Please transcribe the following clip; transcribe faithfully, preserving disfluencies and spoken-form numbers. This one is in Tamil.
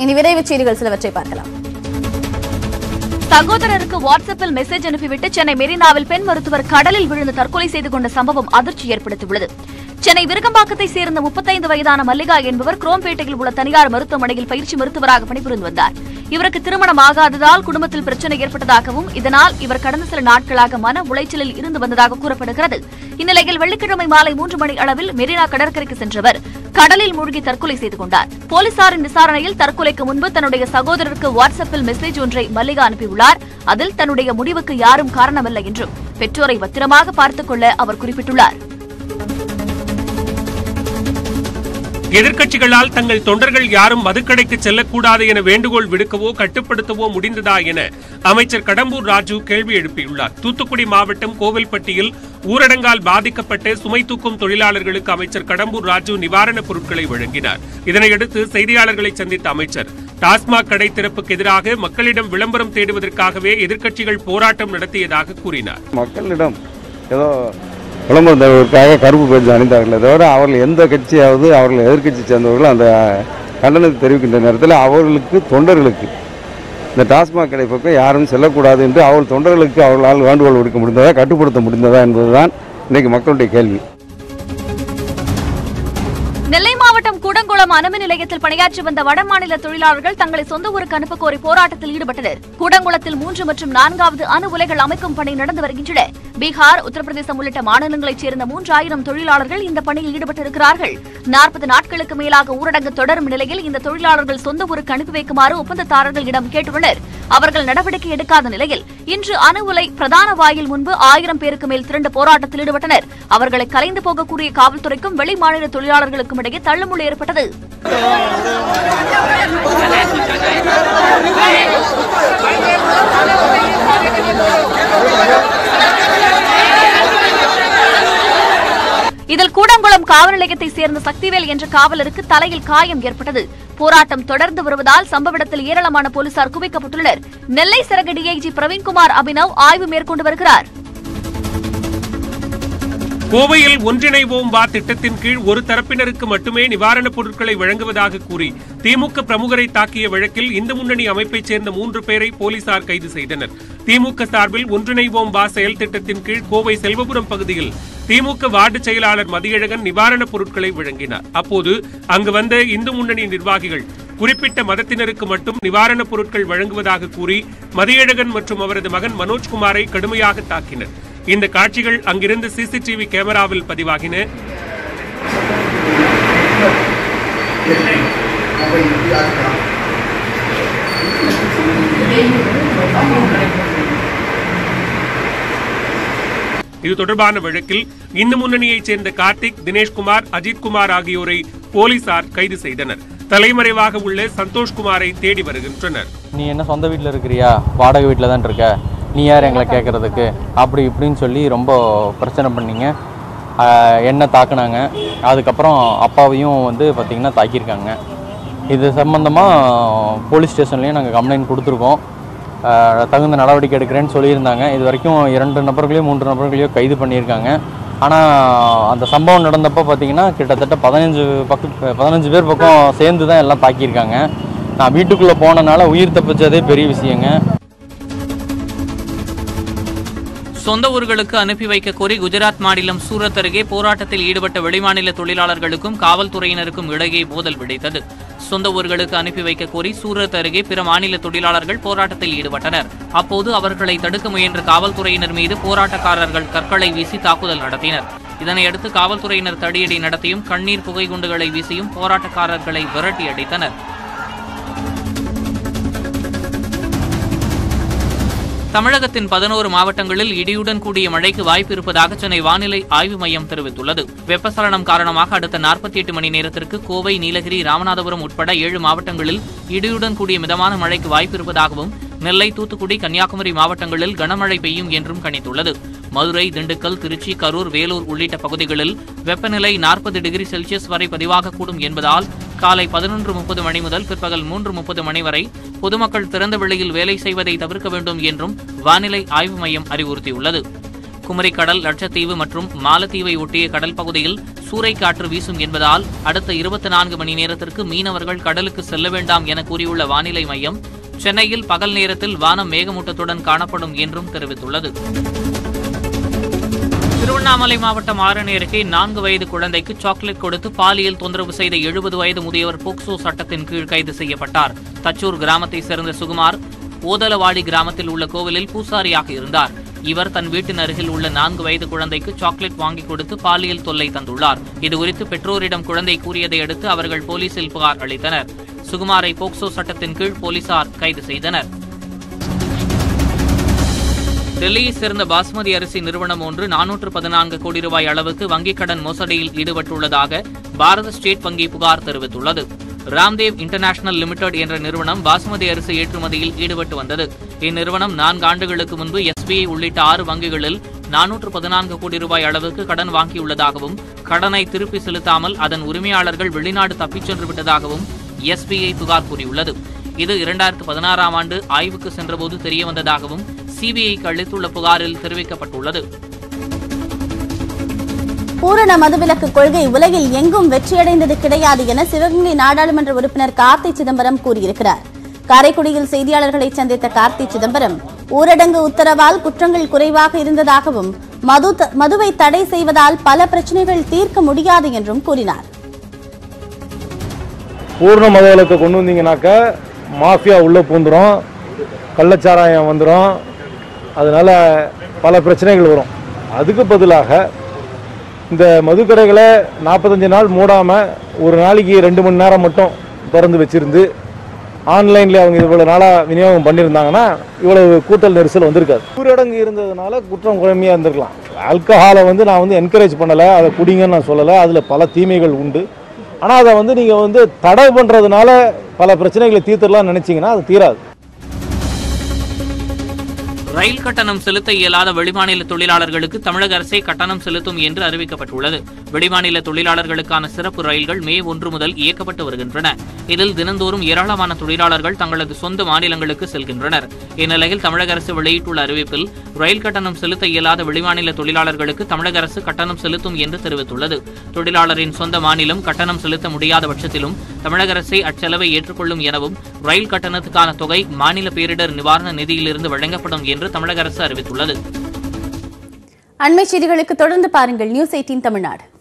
இனி விரைவு செய்திகள் சிலவற்றை பார்க்கலாம். சகோதரருக்கு வாட்ஸ்அப்பில் மெசேஜ் அனுப்பிவிட்டு சென்னை மெரினாவில் பெண் மருத்துவர் கடலில் விழுந்து தற்கொலை செய்து கொண்ட சம்பவம் அதிர்ச்சி ஏற்படுத்தியுள்ளது. சென்னை விருகம்பாக்கத்தை சேர்ந்த முப்பத்தைந்து வயதான மல்லிகா என்பவர் குரோம்பேட்டையில் உள்ள தனியார் மருத்துவமனையில் பயிற்சி மருத்துவராக பணிபுரிந்து வந்தார். இவருக்கு திருமணம் ஆகாததால் குடும்பத்தில் பிரச்சனை ஏற்பட்டதாகவும் இதனால் இவர் கடந்த சில நாட்களாக மன உளைச்சலில் இருந்து வந்ததாக கூறப்படுகிறது. இந்நிலையில் வெள்ளிக்கிழமை மாலை மூன்று மணி அளவில் மெரினா கடற்கரைக்கு சென்றவர் கடலில் மூழ்கி தற்கொலை செய்து கொண்டார். போலீசாரின் விசாரணையில் தற்கொலைக்கு முன்பு தன்னுடைய சகோதரருக்கு வாட்ஸ்அப்பில் மெசேஜ் ஒன்றை மல்லிகா அனுப்பியுள்ளார். அதில் தன்னுடைய முடிவுக்கு யாரும் காரணமல்ல என்றும் பெற்றோரை பத்திரமாக பார்த்துக் கொள்ள அவர் குறிப்பிட்டுள்ளார். எதிர்க்கட்சிகளால் தங்கள் தொண்டர்கள் யாரும் மதுக்கடைக்கு செல்லக்கூடாது என வேண்டுகோள் விடுக்கவோ கட்டுப்படுத்தவோ முடிந்ததா என அமைச்சர் கடம்பூர் ராஜு கேள்வி எழுப்பியுள்ளார். தூத்துக்குடி மாவட்டம் கோவில்பட்டியில் ஊரடங்கால் பாதிக்கப்பட்ட சுமை தூக்கும் தொழிலாளர்களுக்கு அமைச்சர் கடம்பூர் ராஜு நிவாரணப் பொருட்களை வழங்கினார். இதனையடுத்து செய்தியாளர்களை சந்தித்த அமைச்சர் டாஸ்மாக் கடை திறப்புக்கு எதிராக மக்களிடம் விளம்பரம் தேடுவதற்காகவே எதிர்க்கட்சிகள் போராட்டம் நடத்தியதாக கூறினார். மக்களிடம் ஏதோ விளம்பரம் தருவதற்காக கருப்பு பேஜ் அணிந்தார்களே தவிர அவர்கள் எந்த கட்சியாவது அவர்கள் எதிர்கட்சி சேர்ந்தவர்கள் அந்த கண்டனத்தை தெரிவிக்கின்ற நேரத்தில் அவர்களுக்கு தொண்டர்களுக்கு இந்த டாஸ்மாக் கடை பக்கம் யாரும் செல்லக்கூடாது என்று அவர்கள் தொண்டர்களுக்கு அவர்களால் வேண்டுகோள் விடுக்க முடிந்ததா கட்டுப்படுத்த முடிந்ததா என்பதுதான் இன்றைக்கு மக்களுடைய கேள்வி. நெல்லை மாவட்டம் கூடங்குளம் அணுமின் நிலையத்தில் பணியாற்றி வந்த வடமாநில தொழிலாளர்கள் தங்களை சொந்த ஊருக்கு அனுப்ப கோரி போராட்டத்தில் ஈடுபட்டனர். கூடங்குளத்தில் மூன்று மற்றும் நான்காவது அணு உலைகள் அமைக்கும் பணி நடந்து வருகின்றன. பீகார், உத்தரப்பிரதேசம் உள்ளிட்ட மாநிலங்களைச் சேர்ந்த மூன்றாயிரம் தொழிலாளர்கள் இந்த பணியில் ஈடுபட்டிருக்கிறார்கள். நாற்பது நாட்களுக்கு மேலாக ஊரடங்கு தொடரும் நிலையில் இந்த தொழிலாளர்கள் சொந்த ஊருக்கு அனுப்பி வைக்குமாறு ஒப்பந்ததாரர்களிடம் கேட்டுள்ளனர். அவர்கள் நடவடிக்கை எடுக்காத நிலையில் இன்று அணு உலை பிரதான வாயில் முன்பு ஆயிரம் பேருக்கு மேல் திரண்டு போராட்டத்தில் ஈடுபட்டனர். அவர்களை கலைந்து போகக்கூடிய காவல்துறைக்கும் வெளி மாநில தொழிலாளர்களுக்கும் இடையே தள்ளுமுள்ளு ஏற்பட்டது. இதில் கூடங்குளம் காவல் நிலையத்தை சேர்ந்த சக்திவேல் என்ற காவலருக்கு தலையில் காயம் ஏற்பட்டது. போராட்டம் தொடர்ந்து வருவதால் சம்பவ இடத்தில் ஏராளமான போலீசார் குவிக்கப்பட்டுள்ளனர். நெல்லை சரக டிஐஜி பிரவீன்குமார் அபினவ் ஆய்வு மேற்கொண்டு வருகிறார். கோவையில் ஒன்றிணைவோம் வா திட்டத்தின் கீழ் ஒரு தரப்பினருக்கு மட்டுமே நிவாரணப் பொருட்களை வழங்குவதாக கூறி திமுக பிரமுகரை தாக்கிய வழக்கில் இந்து முன்னணி அமைப்பைச் சேர்ந்த மூன்று பேரை போலீசார் கைது செய்தனர். திமுக சார்பில் ஒன்றிணைவோம் வா செயல் திட்டத்தின் கீழ் கோவை செல்வபுரம் பகுதியில் திமுக வார்டு செயலாளர் மதியழகன் நிவாரணப் பொருட்களை வழங்கினார். அப்போது அங்கு வந்த இந்து முன்னணி நிர்வாகிகள் குறிப்பிட்ட மதத்தினருக்கு மட்டும் நிவாரணப் பொருட்கள் வழங்குவதாக கூறி மதியழகன் மற்றும் அவரது மகன் மனோஜ்குமாரை கடுமையாக தாக்கினர். இந்த காட்சிகள் அங்கிருந்து சிசிடிவி கேமராவில் பதிவாகின. இது தொடர்பான வழக்கில் இந்து முன்னணியைச் சேர்ந்த கார்த்திக், தினேஷ்குமார், அஜித்குமார் ஆகியோரை போலீசார் கைது செய்தனர். தலைமறைவாக உள்ள சந்தோஷ்குமாரை தேடி வருகின்றனர். நீ என்ன சொந்த வீட்டில் இருக்கிறியா, வாடகை வீட்டில் தான் இருக்க, நீ யார் எங்களை கேட்குறதுக்கு, அப்படி இப்படின்னு சொல்லி ரொம்ப பிரச்சனை பண்ணிங்க. என்ன தாக்குனாங்க. அதுக்கப்புறம் அப்பாவையும் வந்து பார்த்திங்கன்னா தாக்கியிருக்காங்க. இது சம்மந்தமாக போலீஸ் ஸ்டேஷன்லேயும் நாங்கள் கம்ப்ளைண்ட் கொடுத்துருக்கோம். தகுந்த நடவடிக்கை எடுக்கிறேன்னு சொல்லியிருந்தாங்க. இது வரைக்கும் இரண்டு நபர்களையும் மூன்று நபர்களையும் கைது பண்ணியிருக்காங்க. ஆனால் அந்த சம்பவம் நடந்தப்போ பார்த்திங்கன்னா கிட்டத்தட்ட பதினஞ்சு பக்கம் பதினஞ்சு பேர் பக்கம் சேர்ந்து தான் எல்லாம் தாக்கியிருக்காங்க. நான் வீட்டுக்குள்ளே போனனால உயிர் தப்பிச்சதே பெரிய விஷயங்க. சொந்த ஊர்களுக்கு அனுப்பி வைக்க கோரி குஜராத் மாநிலம் சூரத் அருகே போராட்டத்தில் ஈடுபட்ட வெளிமாநில தொழிலாளர்களுக்கும் காவல்துறையினருக்கும் இடையே மோதல் வெடித்தது. சொந்த ஊர்களுக்கு அனுப்பி வைக்க கோரி சூரத் அருகே பிற மாநில தொழிலாளர்கள் போராட்டத்தில் ஈடுபட்டனர். அப்போது அவர்களை தடுக்க முயன்ற காவல்துறையினர் மீது போராட்டக்காரர்கள் கற்களை வீசி தாக்குதல் நடத்தினர். இதனையடுத்து காவல்துறையினர் தடியடி நடத்தியும் கண்ணீர் புகை குண்டுகளை வீசியும் போராட்டக்காரர்களை விரட்டி அடித்தனர். தமிழகத்தின் பதினோரு மாவட்டங்களில் இடியுடன் கூடிய மழைக்கு வாய்ப்பு இருப்பதாக சென்னை வானிலை ஆய்வு மையம் தெரிவித்துள்ளது. வெப்பசலனம் காரணமாக அடுத்த நாற்பத்தி எட்டு மணி நேரத்திற்கு கோவை, நீலகிரி, ராமநாதபுரம் உட்பட ஏழு மாவட்டங்களில் இடியுடன் கூடிய மிதமான மழைக்கு வாய்ப்பு இருப்பதாகவும் நெல்லை, தூத்துக்குடி, கன்னியாகுமரி மாவட்டங்களில் கனமழை பெய்யும் என்றும் கணித்துள்ளது. மதுரை, திண்டுக்கல், திருச்சி, கரூர், வேலூர் உள்ளிட்ட பகுதிகளில் வெப்பநிலை நாற்பது டிகிரி செல்சியஸ் வரை பதிவாகக்கூடும் என்பதால் காலை பதினொன்று முப்பது மணி முதல் பிற்பகல் மூன்று முப்பது மணி வரை பொதுமக்கள் திறந்த வெளியில் வேலை செய்வதை தவிர்க்க வேண்டும் என்றும் வானிலை ஆய்வு மையம் அறிவுறுத்தியுள்ளது. குமரிக்கடல், லட்சத்தீவு மற்றும் மாலத்தீவை ஒட்டிய கடல் பகுதியில் சூறைக்காற்று வீசும் என்பதால் அடுத்த இருபத்தி நான்கு மணி நேரத்திற்கு மீனவர்கள் கடலுக்கு செல்ல வேண்டாம் என கூறியுள்ள வானிலை மையம், சென்னையில் பகல் நேரத்தில் வானம் மேகமூட்டத்துடன் காணப்படும் என்றும் தெரிவித்துள்ளது. திருவண்ணாமலை மாவட்டம் ஆரணி அருகே நான்கு வயது குழந்தைக்கு சாக்லேட் கொடுத்து பாலியல் தொந்தரவு செய்த எழுபது வயது முதியவர் போக்சோ சட்டத்தின் கீழ் கைது செய்யப்பட்டார். தச்சூர் கிராமத்தை சேர்ந்த சுகுமார் ஓதலவாடி கிராமத்தில் உள்ள கோவிலில் பூசாரியாக இருந்தார். இவர் தன் வீட்டின் அருகில் உள்ள நான்கு வயது குழந்தைக்கு சாக்லேட் வாங்கி கொடுத்து பாலியல் தொல்லை தந்துள்ளார். இதுகுறித்து பெற்றோரிடம் குழந்தை கூறியதை அடுத்து அவர்கள் போலீசில் புகார் அளித்தனர். சுகுமாரை போக்சோ சட்டத்தின் கீழ் போலீசார் கைது செய்தனர். டெல்லியை சேர்ந்த பாஸ்மதி அரிசி நிறுவனம் ஒன்று நானூற்று பதினான்கு கோடி ரூபாய் அளவுக்கு வங்கிக் கடன் மோசடியில் ஈடுபட்டுள்ளதாக பாரத ஸ்டேட் வங்கி புகார் தெரிவித்துள்ளது. ராம்தேவ் இன்டர்நேஷனல் லிமிடெட் என்ற நிறுவனம் பாஸ்மதி அரிசி ஏற்றுமதியில் ஈடுபட்டு வந்தது. இந்நிறுவனம் நான்கு ஆண்டுகளுக்கு முன்பு எஸ்பிஐ உள்ளிட்ட ஆறு வங்கிகளில் நானூற்று பதினான்கு கோடி ரூபாய் அளவுக்கு கடன் வாங்கியுள்ளதாகவும், கடனை திருப்பி செலுத்தாமல் அதன் உரிமையாளர்கள் வெளிநாடு தப்பிச் சென்று விட்டதாகவும் எஸ்பிஐ புகார் கூறியுள்ளது. இது இரண்டாயிரத்து பதினாறாம் ஆண்டு ஆய்வுக்கு சென்றபோது தெரியவந்ததாகவும் சிபிஐக்கு அளித்துள்ள புகாரில் தெரிவிக்கப்பட்டுள்ளது. பூரண மதுவிலக்கு கொள்கை உலகில் எங்கும் வெற்றியடைந்தது கிடையாது என சிவகங்கை நாடாளுமன்ற உறுப்பினர் கார்த்தி சிதம்பரம் கூறியிருக்கிறார். காரைக்குடியில் செய்தியாளர்களை சந்தித்த கார்த்தி சிதம்பரம் ஊரடங்கு உத்தரவால் குற்றங்கள் குறைவாக இருந்ததாகவும், மது மதுவை தடை செய்வதால் பல பிரச்சனைகள் தீர்க்க முடியாது என்றும் கூறினார். பூர்ண மதுவிலக்கு கொண்டு வந்தீங்கன்னாக்க மாஃபியா உள்ள பூந்துரும், கள்ளச்சாராயம் வந்துடும், அதனால பல பிரச்சனைகள் வரும். அதுக்கு பதிலாக இந்த மதுக்கடைகளை நாற்பத்தஞ்சு நாள் மூடாமல் ஒரு நாளைக்கு ரெண்டு மணி நேரம் மட்டும் திறந்து வச்சிருந்து ஆன்லைனில் அவங்க இவ்வளோ நாளாக விநியோகம் பண்ணியிருந்தாங்கன்னா இவ்வளவு கூட்டல் நெரிசல் வந்திருக்காது. ஊரடங்கு இருந்ததுனால குற்றம் குழமையாக இருந்திருக்கலாம். ஆல்கஹாலை வந்து நான் வந்து என்கரேஜ் பண்ணலை, அதை குடிங்கன்னு நான் சொல்லலை. அதில் பல தீமைகள் உண்டு. ஆனால் அதை வந்து நீங்கள் வந்து தடை பண்ணுறதுனால பல பிரச்சனைகளை தீர்த்துடலாம் நினைச்சீங்கன்னா அது தீராது. ரயில் கட்டணம் செலுத்த இயலாத வெளிமாநில தொழிலாளர்களுக்கு தமிழக அரசே கட்டணம் செலுத்தும் என்று அறிவிக்கப்பட்டுள்ளது. வெளிமாநில தொழிலாளர்களுக்கான சிறப்பு ரயில்கள் மே ஒன்று முதல் இயக்கப்பட்டு வருகின்றன. இதில் தினந்தோறும் ஏராளமான தொழிலாளர்கள் தங்களது சொந்த மாநிலங்களுக்கு செல்கின்றனர். இந்நிலையில் தமிழக அரசு வெளியிட்டுள்ள அறிவிப்பில் ரயில் கட்டணம் செலுத்த இயலாத வெளிமாநில தொழிலாளர்களுக்கு தமிழக அரசு கட்டணம் செலுத்தும் என்று தெரிவித்துள்ளது. தொழிலாளரின் சொந்த மாநிலம் கட்டணம் செலுத்த முடியாத பட்சத்திலும் தமிழக அரசே அச்செலவை ஏற்றுக்கொள்ளும் எனவும், ரயில் கட்டணத்துக்கான தொகை மாநில பேரிடர் நிவாரண நிதியிலிருந்து வழங்கப்படும் என்று தமிழக அரசு அறிவித்துள்ளது. அண்மை செய்திகளுக்கு தொடர்ந்து பாருங்கள் நியூஸ் எய்ட்டீன் தமிழ்நாடு.